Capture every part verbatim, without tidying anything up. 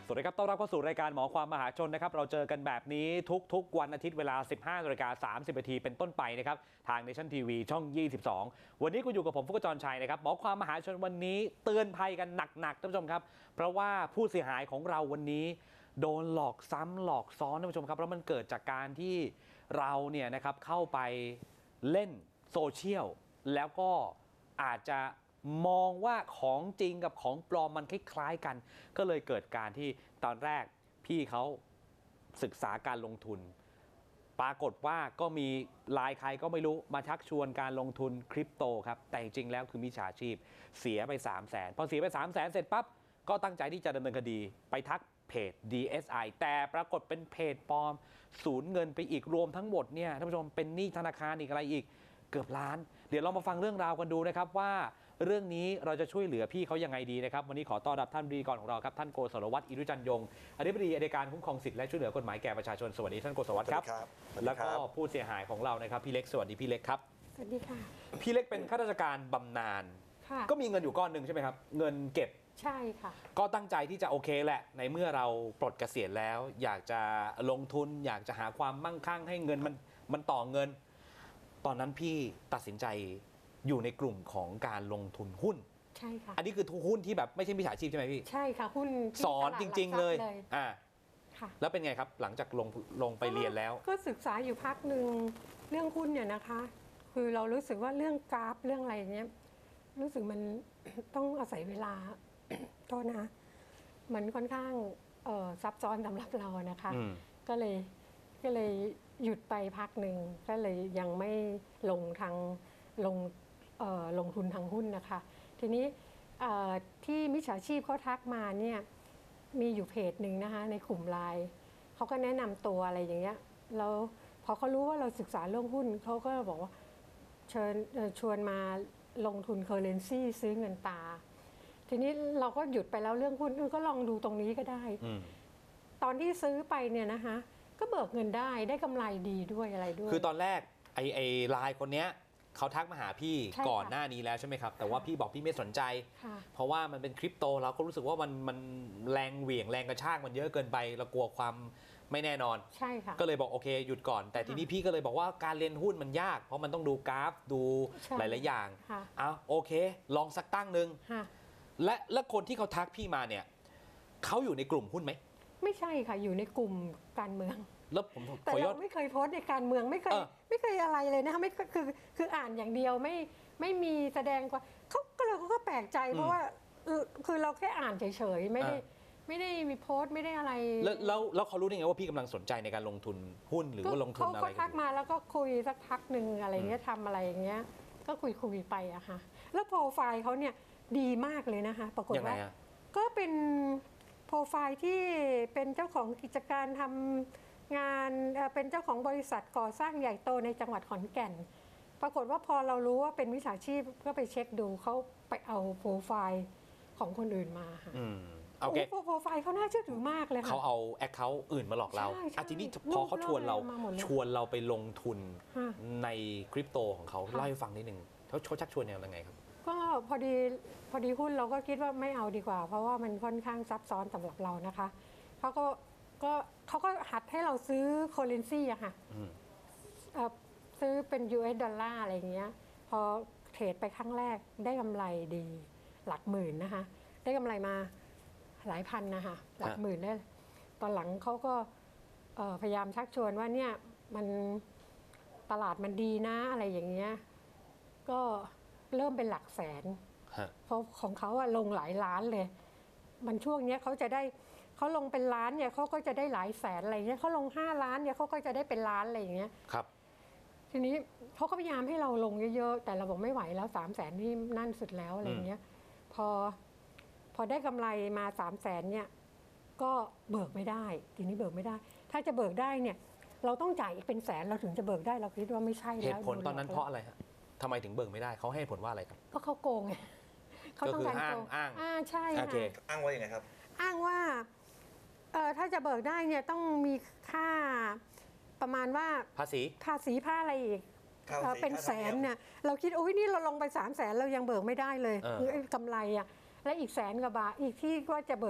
สวัสดีครับต้อนรับเข้าสู่รายการหมอความมหาชนนะครับเราเจอกันแบบนี้ทุกๆวันอาทิตย์เวลา สิบห้านาฬิกาสามสิบนาทีเป็นต้นไปนะครับทาง Nation ที วี ช่อง ยี่สิบสอง วันนี้คุณอยู่กับผมฟุกจรชัยนะครับหมอความมหาชนวันนี้เตือนภัยกันหนักๆท่านผู้ชมครับเพราะว่าผู้เสียหายของเราวันนี้โดนหลอกซ้ำหลอกซ้อนท่านผู้ชมครับแล้วมันเกิดจากการที่เราเนี่ยนะครับเข้าไปเล่นโซเชียลแล้วก็อาจจะมองว่าของจริงกับของปลอมมันคล้ายๆกันก็เลยเกิดการที่ตอนแรกพี่เขาศึกษาการลงทุนปรากฏว่าก็มีลายใครก็ไม่รู้มาชักชวนการลงทุนคริปโตครับแต่จริงๆแล้วคือมิจฉาชีพเสียไป สามแสน พอเสียไป สามแสน เสร็จปั๊บก็ตั้งใจที่จะดำเนินคดีไปทักเพจ ดี เอส ไอ แต่ปรากฏเป็นเพจปลอมสูญเงินไปอีกรวมทั้งหมดเนี่ยท่านผู้ชมเป็นหนี้ธนาคารอีกอะไรอีกเกือบล้านเดี๋ยวเรามาฟังเรื่องราวกันดูนะครับว่าเรื่องนี้เราจะช่วยเหลือพี่เขายังไงดีนะครับวันนี้ขอต้อนรับท่านพิธีกรของเราครับท่านโกศลวัฒน์อิรุจันยงอธิบดีอัยการคุ้มครองสิทธิและช่วยเหลือกฎหมายแก่ประชาชนสวัสดีท่านโกศลวัฒน์ครับแล้วก็ผู้เสียหายของเรานะครับพี่เล็กสวัสดีพี่เล็กครับสวัสดีค่ะพี่เล็กเป็นข้าราชการบำนาญก็มีเงินอยู่ก้อนหนึ่งใช่ไหมครับเงินเก็บใช่ค่ะก็ตั้งใจที่จะโอเคแหละในเมื่อเราปลดเกษียณแล้วอยากจะลงทุนอยากจะหาความมั่งคั่งให้เงินมันมันต่อเงินตอนนั้นพี่ตัดสินใจอยู่ในกลุ่มของการลงทุนหุ้นใช่ค่ะอันนี้คือหุ้นที่แบบไม่ใช่มิจฉาชีพใช่ไหมพี่ใช่ค่ะหุ้นสอนจริงๆเลยอ่าค่ะแล้วเป็นไงครับหลังจากลงลงไปเรียนแล้วก็ศึกษาอยู่พักหนึ่งเรื่องหุ้นเนี่ยนะคะคือเรารู้สึกว่าเรื่องกราฟเรื่องอะไรเนี้ยรู้สึกมันต้องอาศัยเวลาโทษนะมันค่อนข้างซับซ้อนสำหรับเรานะคะก็เลยก็เลยหยุดไปพักหนึ่งก็เลยยังไม่ลงทางลงลงทุนทางหุ้นนะคะทีนี้ที่มิจฉาชีพเขาทักมาเนี่ยมีอยู่เพจหนึ่งนะคะในกลุ่มไลน์เขาก็แนะนำตัวอะไรอย่างเงี้ยแล้วพอเขารู้ว่าเราศึกษาเรื่องหุ้นเขาก็บอกว่าเชิญชวนมาลงทุนเคอร์เรนซีซื้อเงินตาทีนี้เราก็หยุดไปแล้วเรื่องหุ้นก็ลองดูตรงนี้ก็ได้ตอนที่ซื้อไปเนี่ยนะคะก็เบิกเงินได้ได้กำไรดีด้วยอะไรด้วยคือตอนแรกไอ้ไอ้ไลน์คนเนี้ยเขาทักมาหาพี่ก่อนหน้านี้แล้วใช่ไหมครับแต่ว่าพี่บอกพี่ไม่สนใจเพราะว่ามันเป็นคริปโตเราก็รู้สึกว่ามันมันแรงเหวี่ยงแรงกระชากมันเยอะเกินไปเรากลัวความไม่แน่นอนใช่ค่ะก็เลยบอกโอเคหยุดก่อนแต่ทีนี้พี่ก็เลยบอกว่าการเรียนหุ้นมันยากเพราะมันต้องดูกราฟดูหลายๆอย่างเอาโอเคลองสักตั้งหนึ่งและและคนที่เขาทักพี่มาเนี่ยเขาอยู่ในกลุ่มหุ้นไหมไม่ใช่ค่ะอยู่ในกลุ่มการเมืองแล้วผมแต่เราไม่เคยโพสต์ในการเมืองไม่เคยไม่เคยอะไรเลยนะคะไม่คือคืออ่านอย่างเดียวไม่ไม่มีแสดงว่าเขาก็เราก็แปลกใจเพราะว่าคือเราแค่อ่านเฉยๆไม่ได้ไม่ได้มีโพสต์ไม่ได้อะไรแล้วแล้วแล้วเขารู้ได้ไงว่าพี่กำลังสนใจในการลงทุนหุ้นหรือว่าลงทุนอะไรเขาทักมาแล้วก็คุยสักพักหนึ่งอะไรเงี้ยทำอะไรอย่างเงี้ยก็คุยคุยไปอะค่ะแล้วโปรไฟล์เขาเนี่ยดีมากเลยนะคะปรากฏว่าก็เป็นโปรไฟล์ที่เป็นเจ้าของกิจการทำงานเป็นเจ้าของบริษัทก่อสร้างใหญ่โตในจังหวัดขอนแก่นปรากฏว่าพอเรารู้ว่าเป็นมิจฉาชีพก็ไปเช็คดูเขาไปเอาโปรไฟล์ของคนอื่นมาค่ะโอ้โปรไฟล์เขาน่าเชื่อถือมากเลยค่ะเขาเอาแอคเคาท์อื่นมาหลอกเราอ่ะทีนี้พอเขาชวนเราชวนเราไปลงทุนในคริปโตของเขาเล่าให้ฟังนิดนึงเขาเขาชักชวนยังไงครับก็พอดีพอดีหุ้นเราก็คิดว่าไม่เอาดีกว่าเพราะว่ามันค่อนข้างซับซ้อนสำหรับเรานะคะเขาก็ก็เขาก็หัดให้เราซื้อเคอร์เรนซีอะค่ะซื้อเป็น ยู เอส ดอลลาร์อะไรอย่างเงี้ยพอเทรดไปครั้งแรกได้กำไรดีหลักหมื่นนะคะได้กำไรมาหลายพันนะคะหลักหมื่นได้ตอนหลังเขาก็พยายามชักชวนว่าเนี่ยมันตลาดมันดีนะอะไรอย่างเงี้ยก็เริ่มเป็นหลักแสนเพราะของเขาอะลงหลายล้านเลยมันช่วงนี้เขาจะได้เขาลงเป็นล้านเนี่ยเขาก็จะได้หลายแสนอะไรเงี้ยเขาลงห้าล้านเนี่ยเขาก็จะได้เป็นล้านอะไรอย่างเงี้ยครับทีนี้เขาก็พยายามให้เราลงเยอะๆแต่เราบอกไม่ไหวแล้วสามแสนนี่นั่นสุดแล้วอะไรเงี้ยพอพอได้กำไรมาสามแสนเนี่ยก็เบิกไม่ได้ทีนี้เบิกไม่ได้ถ้าจะเบิกได้เนี่ยเราต้องจ่ายอีกเป็นแสนเราถึงจะเบิกได้เราคิดว่าไม่ใช่แล้วเหตุผลตอนนั้นเพราะอะไรฮะทำไมถึงเบิกไม่ได้เขาให้ผลว่าอะไรครับก็เขาโกงไงเขาต้องการโกงอ้างอ่าใช่ค่ะอ้างว่าอย่างไรครับอ้างว่าเออถ้าจะเบิกได้เนี่ยต้องมีค่าประมาณว่าภาษีภาษีผ้าอะไรอีกเป็นแสนเนี่ยเราคิดโอ้ยนี่เราลงไปสามแสนเรายังเบิกไม่ได้เลยกำไรอ่ะและอีกแสนกว่าบาทอีกที่ว่าจะเบิกได้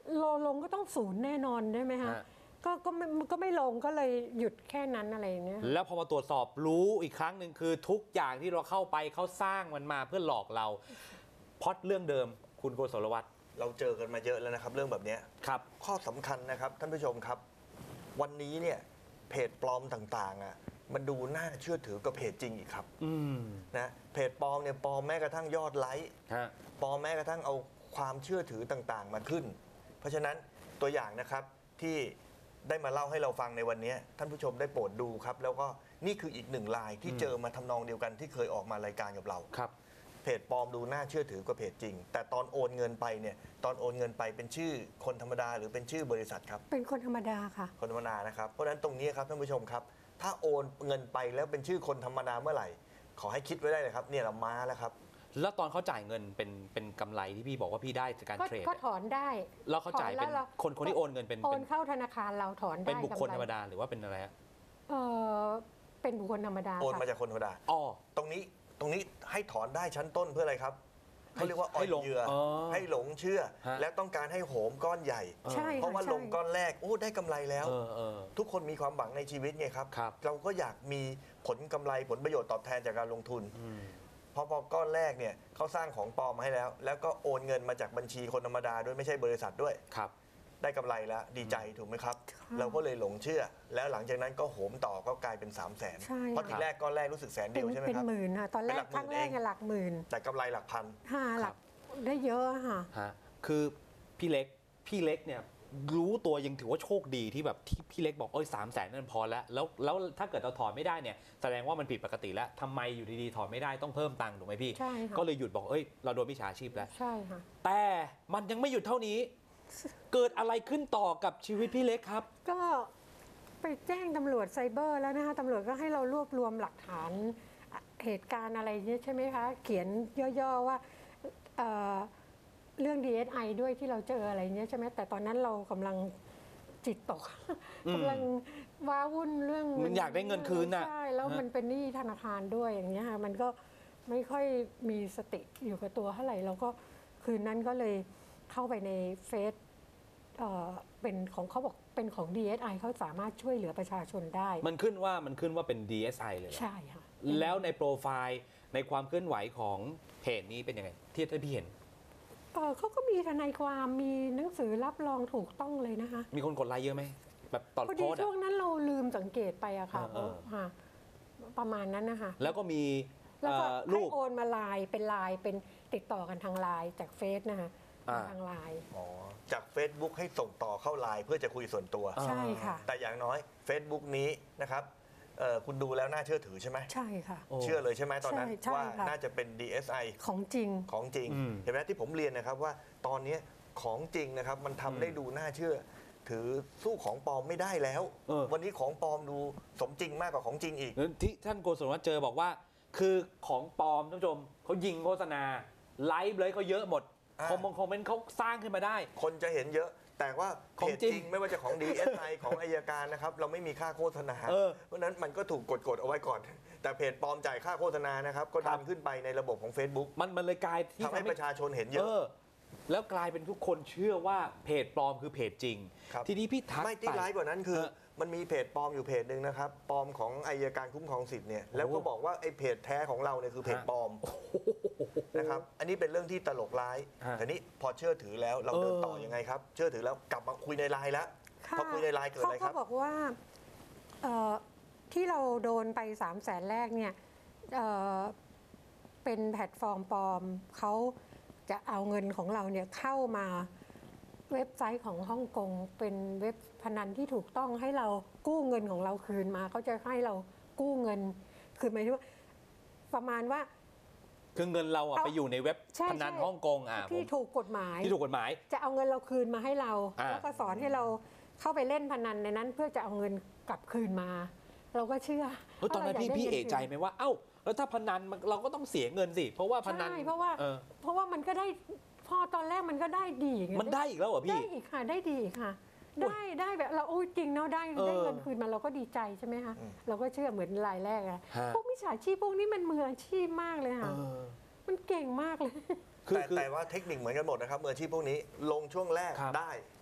โลลงก็ต้องศูนย์แน่นอนได้ไหมคะฮะก็ก็ไม่ก็ไม่ลงก็เลยหยุดแค่นั้นอะไรอย่างเงี้ยแล้วพอมาตรวจสอบรู้อีกครั้งหนึ่งคือทุกอย่างที่เราเข้าไปเขาสร้างมันมาเพื่อหลอกเราพล็อตเรื่องเดิมคุณโกศลวัฒน์เราเจอกันมาเยอะแล้วนะครับเรื่องแบบเนี้ยครับข้อสำคัญนะครับท่านผู้ชมครับ วันนี้เนี่ยเพจปลอมต่างๆอ่ะมันดูน่าเชื่อถือกว่าเพจจริงอีกครับอืมนะเพจปลอมเนี่ยปลอมแม้กระทั่งยอดไลค์ฮะปลอมแม้กระทั่งเอาความเชื่อถือต่างๆ มาขึ้น เพราะฉะนั้นตัวอย่างนะครับที่ได้มาเล่าให้เราฟังในวันนี้ท่านผู้ชมได้โปรดดูครับแล้วก็นี่คืออีกหนึ่งรายที่อืมเจอมาทำนองเดียวกันที่เคยออกมารายการกับเราครับเพจปลอมดูน่าเชื่อถือกว่าเพจจริง แต่ตอนโอนเงินไปเนี่ยตอนโอนเงินไปเป็นชื่อคนธรรมดาหรือเป็นชื่อบริษัทครับเป็นคนธรรมดาค่ะคนธรรมดานะครับเพราะฉะนั้นตรงนี้ครับท่านผู้ชมครับ ถ้าโอนเงินไปแล้วเป็นชื่อคนธรรมดาเมื่อไหร่ ขอให้คิดไว้ได้เลยครับเนี่ยเรามาแล้วครับแล้วตอนเขาจ่ายเงินเป็นเป็นกำไรที่พี่บอกว่าพี่ได้จากการก็เทรดก็เนี่ยถอนได้แล้วเขาจ่ายเป็นถอแล้วรคนคนที่โอนเงินเป็นโอเป็น นเข้าธนาคารเราถอนได้เป็นบุคคลธรรมกำไดาหรือว่าเป็นอะไรฮะเออเป็นบุคคลธรรมดาโอนค่ะมาจากคนธรรมดาอ๋อตรงนี้ตรงนี้ให้ถอนได้ชั้นต้นเพื่ออะไรครับเขาเรียกว่าอ่ให้อนหลงเหยื่ออ๋อให้หลงเชื่อฮะและต้องการให้โหมก้อนใหญ่ใช่เพราะว่าค่ะลงใช่ก้อนแรกโอ้ได้กำไรแล้วเออเออทุกคนมีความหวังในชีวิตไงครับครับเราก็อยากมีผลกำไรผลประโยชน์ตอบแทนจากการลงทุนอืมพอพอก้อนแรกเนี่ยเขาสร้างของปลอมมาให้แล้ว แล้วก็โอนเงินมาจากบัญชีคนธรรมดาด้วยไม่ใช่บริษัทด้วยครับได้กำไรแล้วดีใจถูกไหมครับค่ะเราก็เลยหลงเชื่อ แล้วหลังจากนั้นก็โหมต่อก็กลายเป็น3 0 0แสนใช่เพราะทีแรกก้อนแรกรู้สึกแสนเป็เดีนยวใช่ไหมเป็นครับหมื่นค่ะตอนแรเป็นหลักกครั้งแรกหมื่นเองอะหลักหมื่นแต่กำไรหลักพันห้าหลักได้เยอะอะค่ะฮะคือพี่เล็กพี่เล็กเนี่ยรู้ตัวยังถือว่าโชคดีที่แบบที่พี่เล็กบอกโอ้ยสามแสนนั่นพอแล้วแล้วแล้วถ้าเกิดเราถอนไม่ได้เนี่ยแสดงว่ามันผิดปกติแล้วทำไมอยู่ดีๆถอนไม่ได้ต้องเพิ่มตังค์ถูกไหมพี่ใช่ค่ะก็เลยหยุดบอกเอ้ยเราโดนมิจฉาชีพแล้วใช่ค่ะแต่มันยังไม่หยุดเท่านี้ เกิดอะไรขึ้นต่อกับชีวิตพี่เล็กครับก็ไปแจ้งตำรวจไซเบอร์แล้วนะคะตำรวจก็ให้เรารวบรวมหลักฐานอ่ะเหตุการณ์อะไรเนี่ยใช่ไหมคะ เขียนย่อๆว่าเอ่อเรื่อง ดี เอส ไอ ด้วยที่เราเจออะไรเนี้ยใช่ไหมแต่ตอนนั้นเรากำลังจิตตกอืมกำลังว้าวุ่นเรื่องมันอยากได้เงินคืนน่ะใช่แล้วมันเป็นหนี้ธนาคารด้วยอย่างเงี้ยค่ะมันก็ไม่ค่อยมีสติอยู่กับตัวเท่าไหร่เราก็คืนนั้นก็เลยเข้าไปในเฟซ เอ่อเป็นของเขาบอกเป็นของ ดี เอส ไอ เขาสามารถช่วยเหลือประชาชนได้มันขึ้นว่ามันขึ้นว่าเป็น ดี เอส ไอ เลยเหรอใช่ค่ะแล้วในโปรไฟล์ในความเคลื่อนไหวของเพจนี้เป็นยังไงที่ที่พี่เห็นเอ่อเขาก็มีทนายความมีหนังสือรับรองถูกต้องเลยนะคะมีคนกดไลค์เยอะไหมแบบตอนพอโพดีสต์ช่วอะงนั้นเราลืมสังเกตไปอะค่ะเออเออค่ะประมาณนั้นนะคะแล้วก็มีแล้วก็เอ่อให้รูปโอนมาไลน์เป็นไลน์เป็นติดต่อกันทางไลน์จากเฟซนะคะอ่าทางไลน์อ๋อจาก Facebook ให้ส่งต่อเข้าไลน์เพื่อจะคุยส่วนตัวอ่าใช่ค่ะแต่อย่างน้อย Facebook นี้นะครับเอ่อคุณดูแล้วน่าเชื่อถือใช่ไหมใช่ค่ะโอ้เชื่อเลยใช่ไหมตอนนั้นใช่ใช่ว่าค่ะน่าจะเป็น ดี เอส ไอของจริงของจริงอืมเห็นไหมที่ผมเรียนนะครับว่าตอนนี้ของจริงนะครับมันทำได้อืมดูน่าเชื่อ ถือสู้ของปลอมไม่ได้แล้วเออวันนี้ของปลอมดูสมจริงมากกว่าของจริงอีกที่ท่านโกศลวัฒน์เจอบอกว่า คือของปลอมท่านผู้ชมเขายิงโฆษณาไลฟ์เลยเขาเยอะหมดอ่าคอมมงคอมเมนต์เขาสร้างขึ้นมาได้คนจะเห็นเยอะ แต่ว่าขอเพงจจริงจริงไม่ว่าจะของ ดี เอส ไอ ของอายการนะครับเราไม่มีค่าโฆษณาเออเพราะฉะนั้นมันก็ถูกกดกดๆเอาไว้ก่อน แต่เพจปลอมจ่ายค่าโฆษณานะครับก็ครัดับนขึ้นไปในระบบของ Facebook มันมันเลยกลายที่ทำให้ประชาชนเห็นเยเออะอ แล้วกลายเป็นทุกคนเชื่อว่าเพจปลอมคือเพจจริงครับทีนี้พี่ทักไม่ที่ไปร้ายกว่านั้นคือเออมันมีเพจปลอมอยู่เพจหนึ่งนะครับปลอมของอายการคุ้มครองสิทธิ์เนี่ยแล้วก็บอกว่าไอ้เพจแท้ของเราเนี่ยคือเพจปลอมนะครับอันนี้เป็นเรื่องที่ตลกร้ายฮะแต่นี้พอเชื่อถือแล้วเราเดินต่อเออยังไงครับ เชื่อถือแล้วกลับมาคุยในไลน์แล้วค่ะพอคุยในไลน์เกิดอะไรครับเขาก็บอกว่าเอ่อที่เราโดนไปสามแสนแรกเนี่ยเอ่อเป็นแพลตฟอร์มปลอมเขาจะเอาเงินของเราเนี่ยเข้ามาเว็บไซต์ของฮ่องกงเป็นเว็บพนันที่ถูกต้องให้เรากู้เงินของเราคืนมาเขาจะให้เรากู้เงินคือหมายถึงว่าประมาณว่าคือเงินเราอะเอาไปอยู่ในเว็บใช่พนันใช่ฮ่องกงอ่ะที่ผมถูกกฎหมายที่ถูกกฎหมายจะเอาเงินเราคืนมาให้เราอ่าแล้วก็สอนให้เราเข้าไปเล่นพนันในนั้น เพื่อจะเอาเงินกลับคืนมา เราก็เชื่อเฮ้ยตอนนั้นว่าพี่ราพี่ยากเอได้กใจไหมว่าเอ้าแล้วถ้าพนันมันเราก็ต้องเสียเงินสิเพราะว่าพเงินคืนนันใช่เพราะว่าเออเพราะว่ามันก็ได้พอตอนแรกมันก็ได้ดีไงมันได้อีกแล้วเหรอได้พี่อีกค่ะได้ดีอีกค่ะโอ้ยได้ได้แบบเราโอ้ยจริงเนาะได้เออได้เงินคืนมาเราก็ดีใจใช่ไหมคะอืมเราก็เชื่อเหมือนรายแรกอะฮะพวกมิจฉาชีพพวกนี้มันมืออาชีพมากเลยเอค่ะอมันเก่งมากเลยคือแต่คือแต่ว่าเทคนิคเหมือนกันหมดนะครับมืออาชีพพวกนี้ลงช่วงแรกครับได้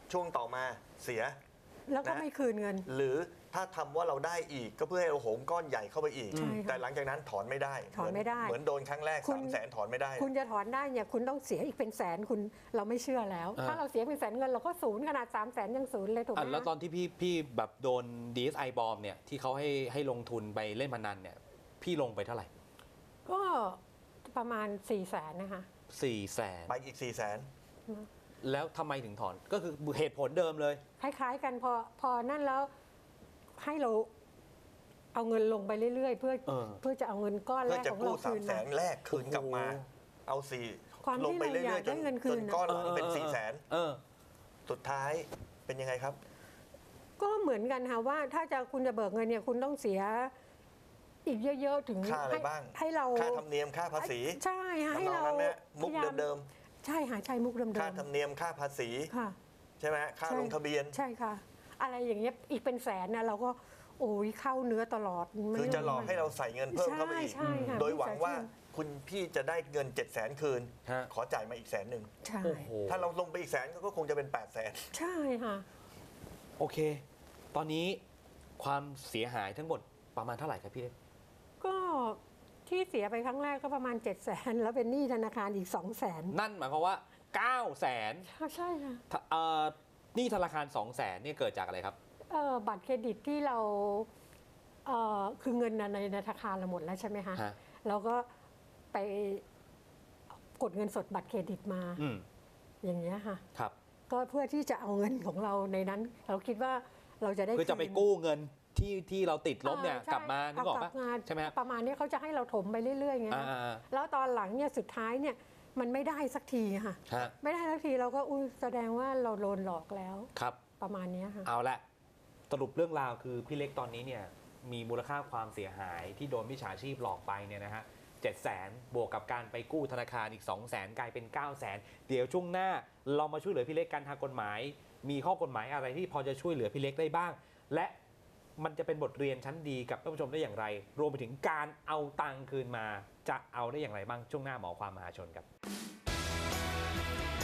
ช่วงต่อมาเสียแล้วก็นะไม่คืนเงินหรือถ้าทำว่าเราได้อีกก็เพื่อให้เราโหมก้อนใหญ่เข้าไปอีกใช่ค่ะแต่หลังจากนั้นถอนไม่ได้ถอนไม่ได้เหมือนโดนครั้งแรกคุณสามแสนถอนไม่ได้คุณจะถอนได้เนี่ยคุณต้องเสียอีกเป็นแสนคุณเราไม่เชื่อแล้วอ่าถ้าเราเสียเป็นแสนเงินเราก็ศูนย์ขนาดสามแสนยังศูนย์เลยถูกไหมอ่ะแล้วตอนที่พี่พี่แบบโดน ดี เอส ไอ ปลอมเนี่ยที่เขาให้ให้ลงทุนไปเล่นพนันเนี่ยพี่ลงไปเท่าไหร่ก็ประมาณสี่แสนนะคะสี่แสนไปอีก4ี่แสนแล้วทำไมถึงถอนก็คือเหตุผลเดิมเลยคล้ายๆกันพอพอนั่นแล้วให้เราเอาเงินลงไปเรื่อยๆ เพื่อเออเพื่อจะเอาเงินก้อนเพื่แรอก จะของกู้เราสาคืมนแสมานแรกคืนกลับมาโอ้โหเอาสี่ความลงไปที่เรื่เราอยๆจอยากนได้เงินคืจนนน่ะก้อนหลังเป็นสี่แสนเออสุดท้ายเป็นยังไงครับก็เหมือนกันค่ะว่าถ้าจะคุณจะเบิกเงินเนี่ยคุณต้องเสียอีกเยอะๆถึงค่าอะไรให้บ้างให้เราค่าธรรมเนียมค่าภาษีใช่ค่ะให้ทำนองเรานั้นไหมมุกพยายาเดิมใช่ค่ะใช่มุกเดิมๆค่าธรรมเนียมค่าภาษีๆค่ะใช่ไหมค่าใช่ลงทะเบียนใช่ค่ะ อะไรอย่างเงี้ยอีกเป็นแสนนะเราก็โอ้ยเข้าเนื้อตลอดมันคือจะหลอกให้เราใส่เงินเพิ่มเข้าไปอีกใช่ใช่ค่ะโดยหวังว่ามิจฉชีพคุณพี่จะได้เงิน7จ็ดแสนคืนฮะขอจ่ายมาอีกแสนหนึ่งใช่โอ้โหถ้าเราลงไปอีกแสนก็คงจะเป็น8ปดแสนใช่ค่ะโอเค ตอนนี้ความเสียหายทั้งหมดประมาณเท่าไหร่ครับพี่เล็กก็ที่เสียไปครั้งแรกก็ประมาณ7จ็ดแสนแล้วเป็นหนี้ธนาคารอีก2องแสนนั่นหมายความว่าเก้าแสนใช่ค่ะเอ่อหนี่ธนาคารสองแสนเนี่ยเกิดจากอะไรครับเอ่อบัตรเครดิตที่เราเอ่อคือเงินน่ะในธนาคารเราหมดแล้วใช่ไหมคะฮะเราก็ไปกดเงินสดบัตรเครดิตมาอืมอย่างเงี้ยค่ะครับก็เพื่อที่จะเอาเงินของเราในนั้น เราคิดว่าเราจะได้คือจะไปคืนกู้เงินที่ที่เราติดลบเนี่ยอ่ใช่กลับมานึกออกเากปะลับมาใช่ไหมฮะประมาณนี้เขาจะให้เราถมไปเรื่อยๆไงอ่าอ่าแล้วตอนหลังเนี่ยสุดท้ายเนี่ยมันไม่ได้สักทีค่ะฮะไม่ได้สักทีเราก็อุ้ยแสดงว่าเราโดนหลอกแล้วครับประมาณเนี้ยค่ะเอาละสรุปเรื่องราวคือพี่เล็กตอนนี้เนี่ยมีมูลค่าความเสียหายที่โดนมิจฉาชีพหลอกไปเนี่ยนะฮะเจ็ดแสนบวกกับการไปกู้ธนาคารอีกสองแสนกลายเป็นเก้าแสนเดี๋ยวช่วงหน้าเรามาช่วยเหลือพี่เล็กกันทางกฎหมาย มีข้อกฎหมายอะไรที่พอจะช่วยเหลือพี่เล็กได้บ้าง และมันจะเป็นบทเรียนชั้นดีกับท่านผู้ชมได้อย่างไร รวมไปถึงการเอาตังค์คืนมาจะเอาได้อย่างไรบ้างช่วงหน้าหมอความมหาชนครับ